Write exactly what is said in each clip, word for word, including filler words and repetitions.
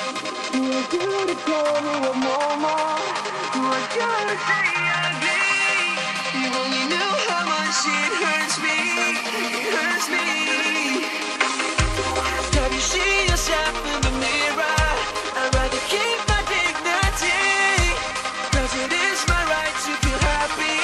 Who are you to tell me I'm no more? Who are you to say ugly? You only knew how much it hurts me. It hurts me. Have you seen yourself in the mirror? I'd rather keep my dignity, 'cause it is my right to feel happy.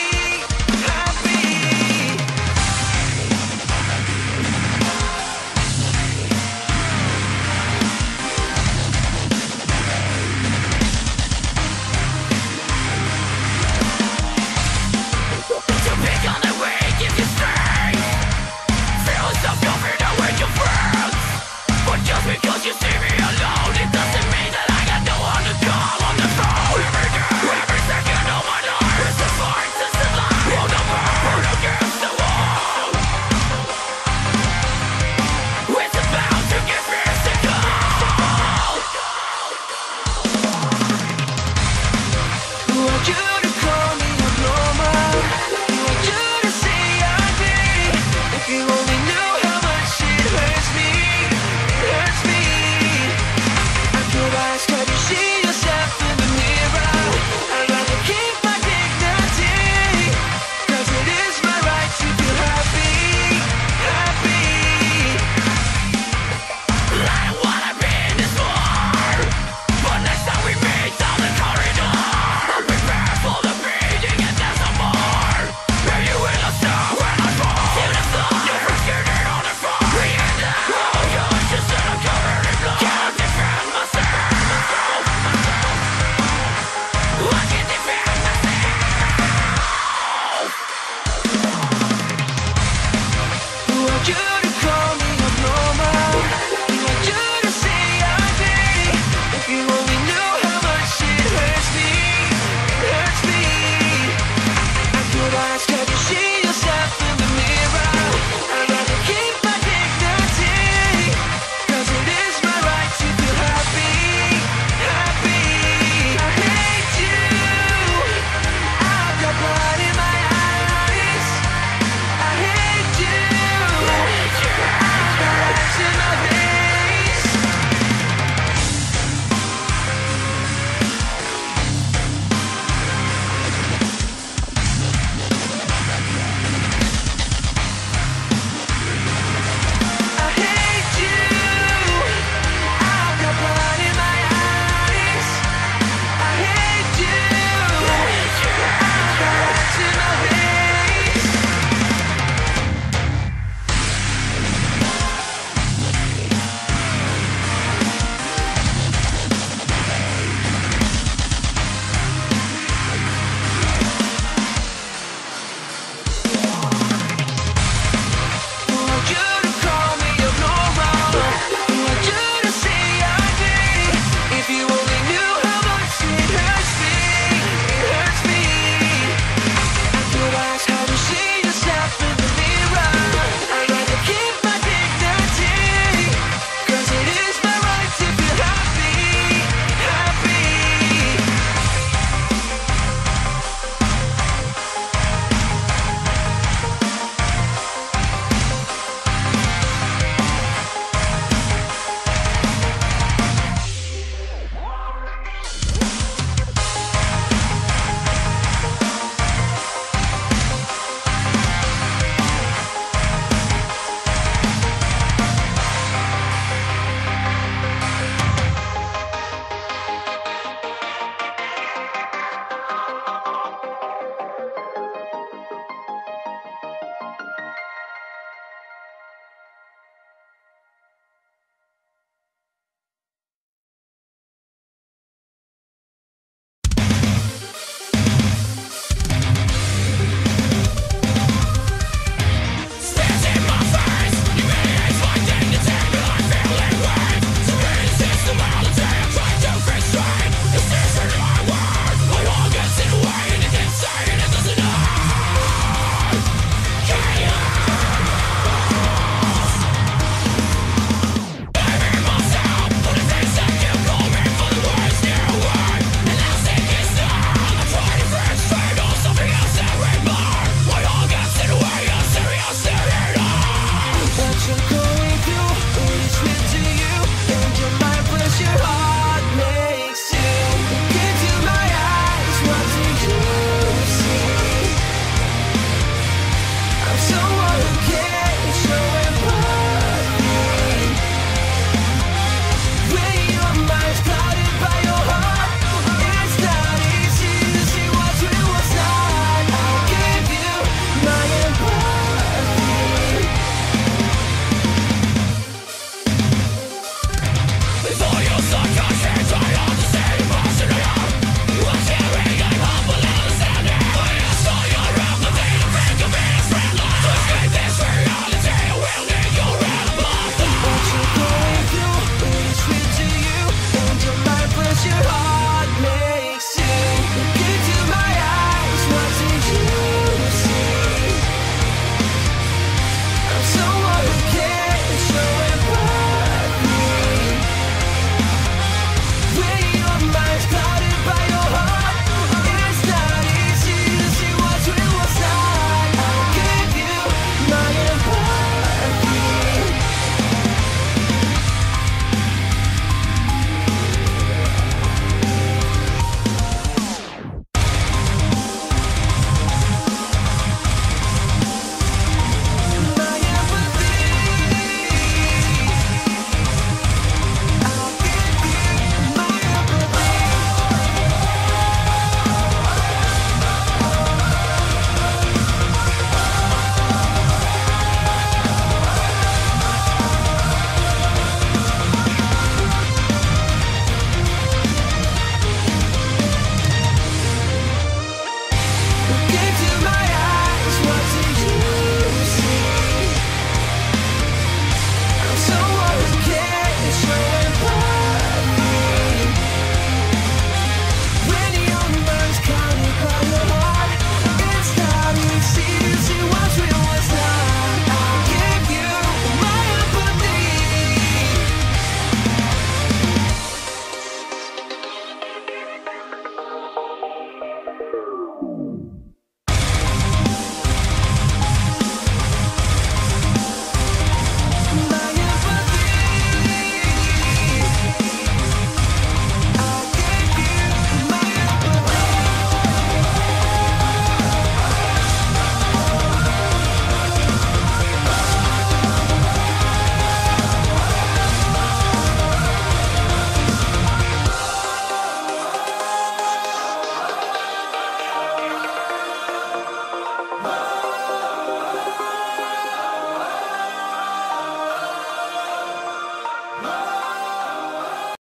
Because you see me alone, it doesn't mean that I got no one to call on the phone. Every day, every second of my life is a fight, it's a lie. On the board against the wall, it's about to get physical. Who are you to call me abnormal? Who are you to say I did? If you only knew how much it hurts me. Have you seen yourself in the mirror? I'd rather keep my dignity, 'cause it is my right to feel happy, happy. I don't wanna be in this war, but next time we meet down the corridor, I'll prepare for the beating and there's no more. Maybe you will stop when I fall to the floor. You're frustrated on the floor. We end now. You're just in a covered in blood. Can't defend myself. You to call me abnormal? Who are you to say I did? If you only knew how much it hurts me, it hurts me. I could ask, have you seen yourself in the mirror? I'd rather keep my dignity, 'cause it is my right to feel happy, happy. I hate you. I've got blood in my eyes. I hate you. In my veins. I hate you. I've got blood in my eyes. I hate you. I've got rats in my veins. Who are you to call me abnormal? Who are you to say I did? If you only knew how much it hurts me, it hurts me. I could ask, have you seen yourself in the mirror? I'd rather keep my dignity, 'cause it is my right to feel happy, happy. What you're going through is meant to you, and your mind bless your heart.